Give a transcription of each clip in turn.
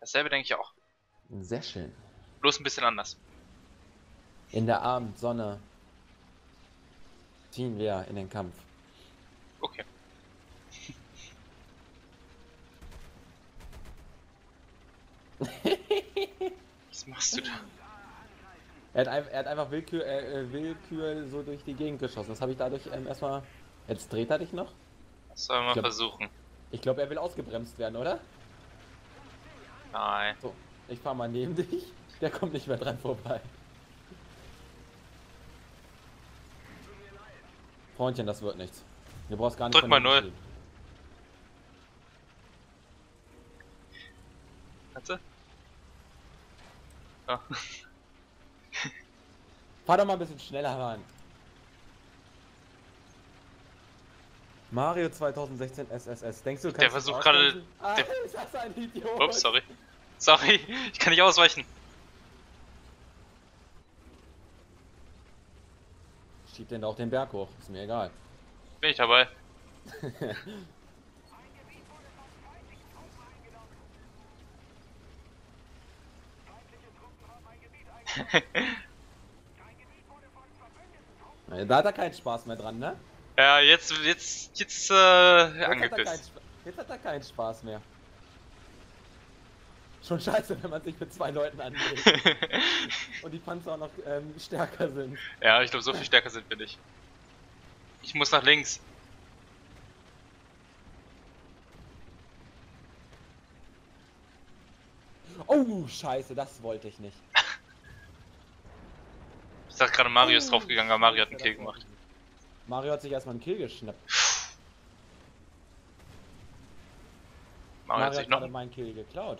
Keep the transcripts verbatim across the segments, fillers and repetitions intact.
Dasselbe denke ich auch. Sehr schön. Bloß ein bisschen anders. In der Abendsonne ziehen wir in den Kampf. Okay. Was machst du da? Er hat, ein- er hat einfach Willkür, äh, Willkür so durch die Gegend geschossen. Das habe ich dadurch ähm, erstmal... Jetzt dreht er dich noch? Das sollen wir Ich glaub- versuchen. Ich glaube, er will ausgebremst werden, oder? Nein. So, ich fahr mal neben dich. Der kommt nicht mehr dran vorbei. Freundchen, das wird nichts. Du brauchst gar nicht... Drück von mal hinten null. schieben. Warte. Ja. Fahr doch mal ein bisschen schneller ran. Mario zwanzig sechzehn S S S. Denkst du, du Der kannst versucht dich gerade- ausbremsen? Ah, der- ist das ein Idiot? Ups, sorry. Sorry, ich kann nicht ausweichen. Schieb den da auch den Berg hoch. Ist mir egal. Bin ich dabei. Da hat er keinen Spaß mehr dran, ne? Ja, jetzt, jetzt, jetzt, äh, Jetzt hat, er keinen, angepisst. Sp- jetzt hat er keinen Spaß mehr. Schon scheiße, wenn man sich mit zwei Leuten anlegt. Und die Panzer auch noch ähm, stärker sind. Ja, ich glaube, so viel stärker sind wir nicht. Ich muss nach links. Oh, scheiße, das wollte ich nicht. Ich dachte gerade, Mario ist Oh, draufgegangen, aber Mario hat einen scheiße, Kill das wollte gemacht. ich nicht. Mario hat sich erstmal einen Kill geschnappt. Mario hat Mario sich hat noch... gerade meinen Kill geklaut.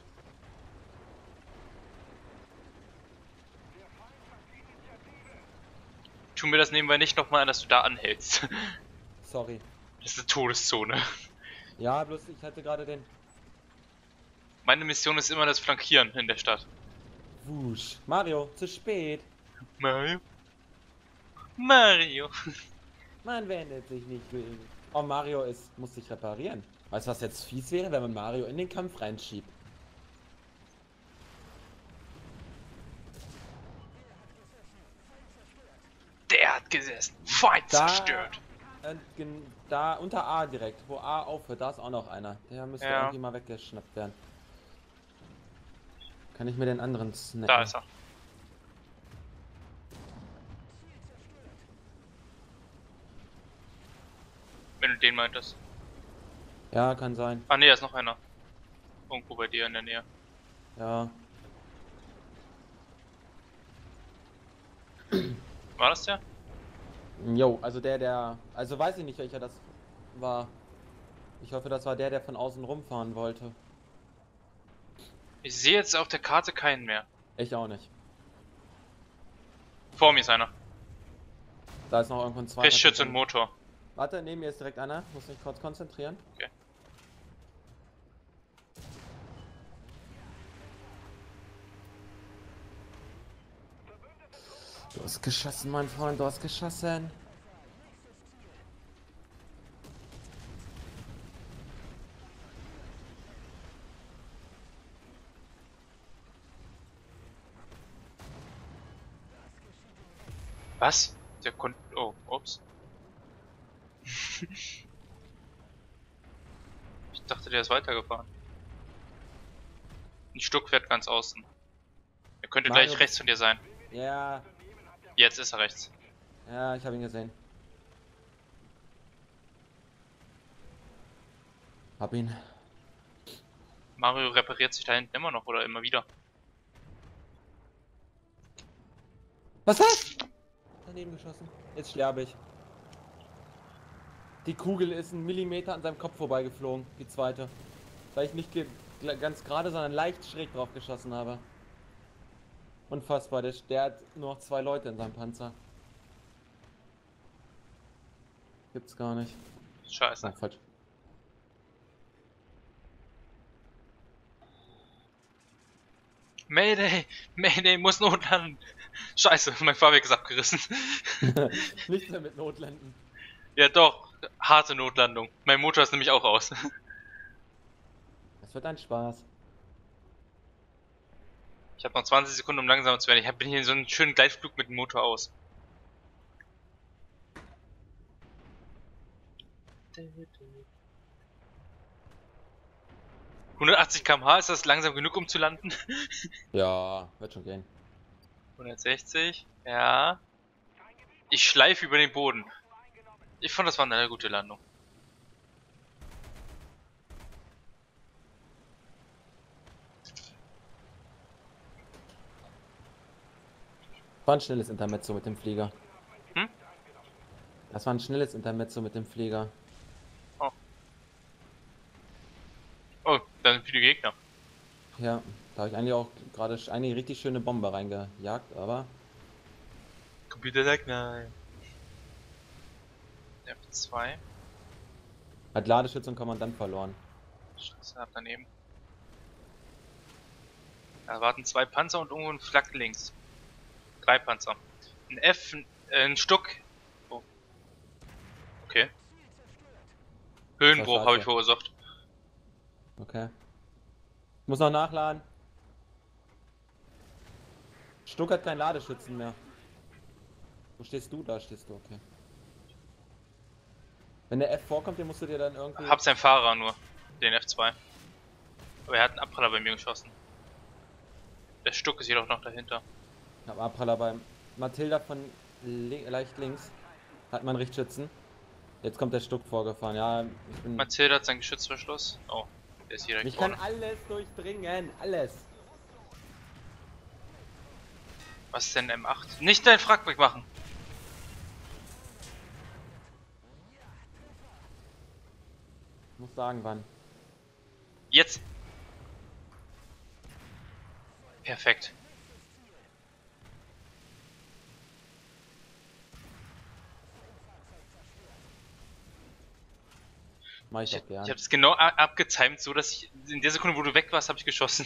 Tu mir das nebenbei nicht nochmal an, dass du da anhältst. Sorry. Das ist eine Todeszone. Ja, bloß ich hatte gerade den... Meine Mission ist immer das Flankieren in der Stadt. Wusch. Mario, zu spät. Mario? Mario! Man wendet sich nicht gegen. Oh, Mario ist, muss sich reparieren. Weißt du, was jetzt fies wäre, wenn man Mario in den Kampf reinschiebt? Der hat gesessen. Feind Da- zerstört. Äh, gen- da unter A direkt, wo A aufhört, da ist auch noch einer. Der müsste Ja. irgendwie mal weggeschnappt werden. Kann ich mir den anderen snacken? Da ist er. Wenn du den meintest. Ja, kann sein. Ah ne, da ist noch einer. Irgendwo bei dir in der Nähe. Ja. War das der? Jo, also der, der... Also weiß ich nicht, welcher das war. Ich hoffe, das war der, der von außen rumfahren wollte. Ich sehe jetzt auf der Karte keinen mehr. Ich auch nicht. Vor mir ist einer. Da ist noch irgendwo ein zweiter. Rechtsschütz und Motor. Warte, neben mir ist direkt einer. Muss mich kurz konzentrieren. Okay. Du hast geschossen, mein Freund, du hast geschossen. Was? Der konnte... Oh, ups. Ich dachte, der ist weitergefahren. Ein Stuck fährt ganz außen. Er könnte Mario, gleich rechts von dir sein. Ja, Jetzt ist er rechts. ja, ich habe ihn gesehen. Hab ihn. Mario repariert sich da hinten immer noch oder immer wieder. Was was? Daneben geschossen. Jetzt sterbe ich. Die Kugel ist einen Millimeter an seinem Kopf vorbeigeflogen, die zweite. Weil ich nicht ge ganz gerade, sondern leicht schräg drauf geschossen habe. Unfassbar, der, der hat nur noch zwei Leute in seinem Panzer. Gibt's gar nicht. Scheiße. Ah, falsch. Mayday! Mayday muss notlanden! Scheiße, mein Fahrwerk ist abgerissen. Nicht mehr mit Notlanden. Ja doch, harte Notlandung. Mein Motor ist nämlich auch aus. Das wird ein Spaß. Ich habe noch zwanzig Sekunden, um langsam zu werden. Ich hab- bin hier in so einem schönen Gleitflug mit dem Motor aus. hundertachtzig Kilometer pro Stunde, ist das langsam genug, um zu landen? Ja, wird schon gehen. hundertsechzig, ja. Ich schleife über den Boden. Ich fand, das war eine gute Landung. War ein schnelles Intermezzo mit dem Flieger. Hm? Das war ein schnelles Intermezzo mit dem Flieger. Oh. Oh, da sind viele Gegner. Ja, da habe ich eigentlich auch gerade sch- eine richtig schöne Bombe reingejagt, aber Computer sagt nein. F zwei. hat Ladeschütze und Kommandant verloren. Scheiße, hab daneben. Da warten zwei Panzer und irgendwo ein Flak links. Drei Panzer. Ein F, ein, äh, ein Stuck. Oh. Okay. Höhenbruch scheiße. habe ich verursacht. Okay. Ich muss noch nachladen. Stuck hat keinen Ladeschützen mehr. Wo stehst du? Da stehst du, okay. Wenn der F vorkommt, den musst du dir dann irgendwie... Hab seinen Fahrer nur, den F zwei. Aber er hat einen Abpraller bei mir geschossen. Der Stuck ist jedoch noch dahinter. Ich hab Abpraller beim Matilda von li leicht links. Hat man Richtschützen. Jetzt kommt der Stuck vorgefahren. Ja, ich bin... Matilda hat seinen Geschützverschluss. Oh, der ist direkt Ich kann vorne. alles durchdringen. Alles. Was ist denn M acht? Nicht dein Frack wegmachen! Ich muss sagen, wann. Jetzt! Perfekt. Mach ich Ich, doch gern. ich hab's genau a- abgetimt, so dass ich in der Sekunde, wo du weg warst, habe ich geschossen.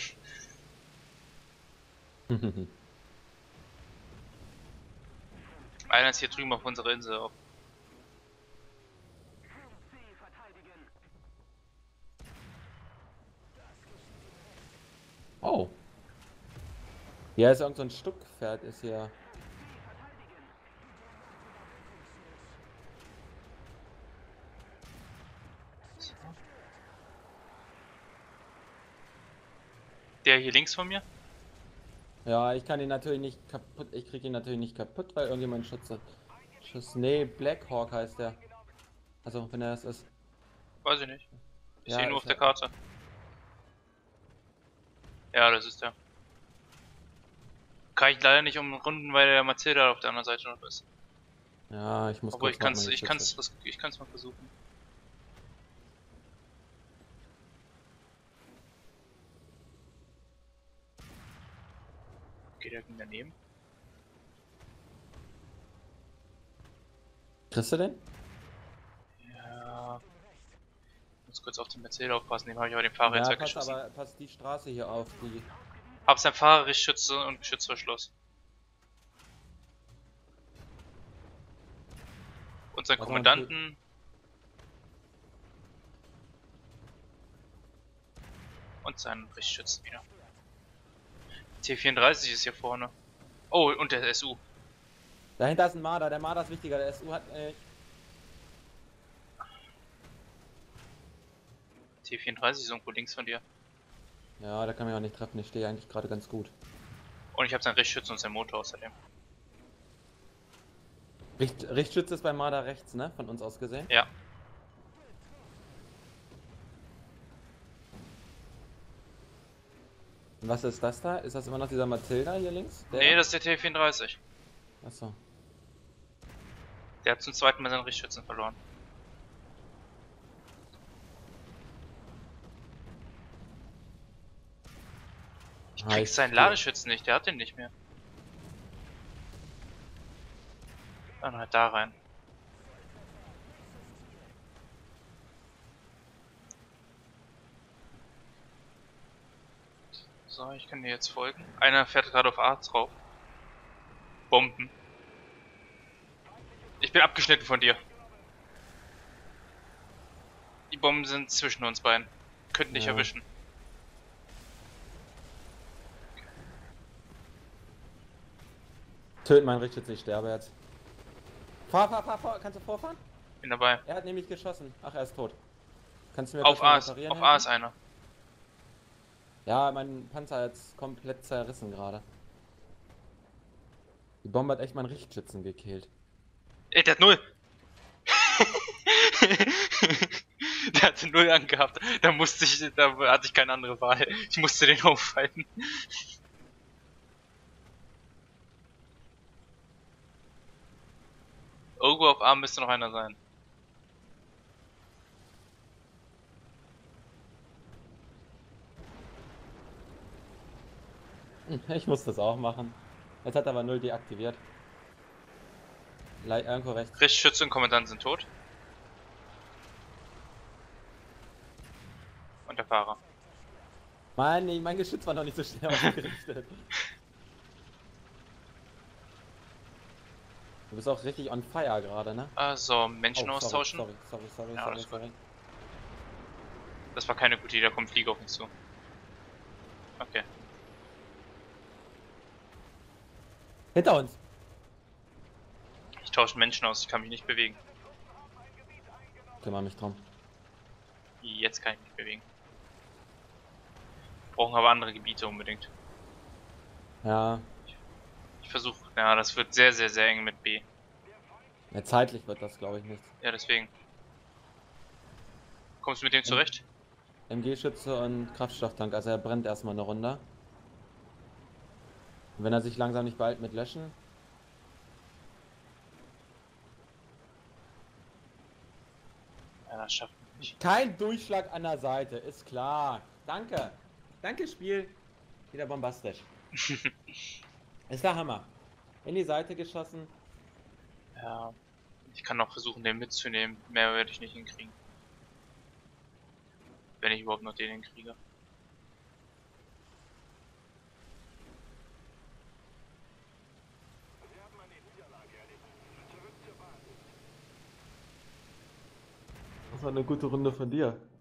Einer ist hier drüben auf unserer Insel auch. Oh. Ja, ist irgend so ein Stuckpferd, ist hier. Der hier links von mir? Ja, ich kann ihn natürlich nicht kaputt. Ich krieg ihn natürlich nicht kaputt, weil irgendjemand Schutz hat. Schuss. Nee, Blackhawk heißt der. Also, wenn er das ist. Weiß ich nicht. Ich Ja, sehe nur ist auf der er. Karte. Ja, das ist der. Kann ich leider nicht umrunden, weil der Matilda auf der anderen Seite noch ist. Ja, ich muss Aber kurz ich kann's, warten, wenn ich Schutz kann's, hab. das- ich kann's mal versuchen. Okay, der ging daneben. Kriegst du den? Ja. Ich muss kurz auf den Matilda aufpassen, dem habe ich aber den Fahrer jetzt Ja, pass weggeschossen. aber pass die Straße hier auf, die. Hab sein Fahrer, Richtschütze und Geschützverschluss. Und seinen Was Kommandanten. Und seinen Richtschützen wieder. T vierunddreißig ist hier vorne. Oh, und der S U. Dahinter ist ein Marder, der Marder ist wichtiger, der S U hat. Äh, T vierunddreißig ist irgendwo links von dir. ja, der kann mich auch nicht treffen, ich stehe eigentlich gerade ganz gut. Und ich habe seinen Richtschützen und seinen Motor außerdem. Richt, Richtschütze ist bei Marder rechts, ne? Von uns aus gesehen. Ja. Und was ist das da? Ist das immer noch dieser Matilda hier links? Der? Nee, das ist der T vierunddreißig. Achso. Der hat zum zweiten Mal seinen Richtschützen verloren. Ich Ah, krieg ich seinen stehe. Ladeschützen nicht, der hat den nicht mehr. Dann halt da rein. So, ich kann dir jetzt folgen. Einer fährt gerade auf A drauf. Bomben. Ich bin abgeschnitten von dir. Die Bomben sind zwischen uns beiden. Könnten dich Ja. erwischen. Töten meinen Richtschütze, ich sterbe jetzt. Fahr, fahr, fahr, fahr. Kannst du vorfahren? Bin dabei. Er hat nämlich geschossen. Ach, er ist tot. Kannst du mir Auf kurz mal A ist, reparieren auf helfen? A ist einer. Ja, mein Panzer ist komplett zerrissen gerade. Die Bombe hat echt meinen Richtschützen gekillt. Ey, der hat null. Der hatte null angehabt. Da musste ich, da hatte ich keine andere Wahl. Ich musste den aufhalten. Irgendwo auf A müsste noch einer sein. Ich muss das auch machen. Jetzt hat er aber null deaktiviert. Le irgendwo rechts. Richtschütze und Kommandant sind tot. Und der Fahrer. Mann, nee, mein Geschütz war noch nicht so schnell ausgerichtet. Du bist auch richtig on fire gerade, ne? Also, Menschen Oh, sorry, austauschen. Sorry, sorry, sorry, Ja, sorry, alles gut. sorry. Das war keine gute Idee, da kommt Flieger auf mich zu. Okay. Hinter uns! Ich tausche Menschen aus, ich kann mich nicht bewegen. Kümmere mich drum. Jetzt kann ich mich bewegen. Brauchen aber andere Gebiete unbedingt. Ja, Ich versuche, ja, das wird sehr, sehr, sehr eng mit B. ja zeitlich wird das, glaube ich, nichts. Ja, deswegen. Kommst du mit dem zurecht? M G-Schütze und Kraftstofftank, also er brennt erstmal eine Runde. Und wenn er sich langsam nicht beeilt mit Löschen. Ja, das schafft man nicht. Kein Durchschlag an der Seite, ist klar. Danke. Danke, Spiel. Wieder bombastisch. Ist der Hammer. In die Seite geschossen. Ja, ich kann noch versuchen, den mitzunehmen. Mehr werde ich nicht hinkriegen. Wenn ich überhaupt noch den hinkriege. Das war eine gute Runde von dir.